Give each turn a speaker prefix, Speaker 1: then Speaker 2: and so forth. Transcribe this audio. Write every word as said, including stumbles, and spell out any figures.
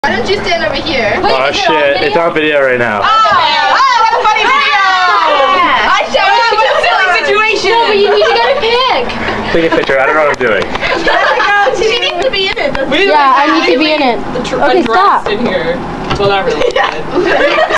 Speaker 1: Why don't you stand over here?
Speaker 2: Wait, oh shit, it's on video right now.
Speaker 1: Oh, oh what a funny video! Yeah. I showed up in a silly situation.
Speaker 3: No, but you need to get a pic.
Speaker 2: Take a picture, I don't know what I'm doing.
Speaker 1: She needs to be in it.
Speaker 3: Yeah, I need to be in it.
Speaker 4: The tr
Speaker 3: Okay, stop.
Speaker 4: in here. Well, not really.